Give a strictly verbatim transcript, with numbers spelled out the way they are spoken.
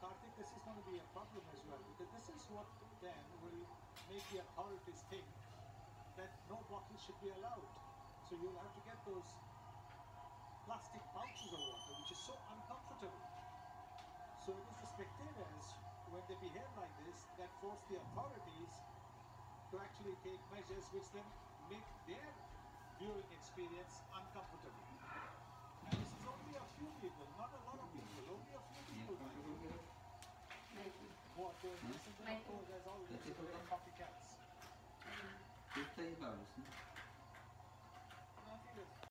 Karthik, this is going to be a problem as well, because this is what then will make the authorities think that no bottles should be allowed. So you'll have to get those plastic pouches of water, which is so uncomfortable. So it is the spectators, when they behave like this, that force the authorities to actually take measures which then make their viewing experience uncomfortable. And this is only a few people, not a lot of people, only a few people. What, doing this and then of course there's always copycats. Тут-то и бабушка.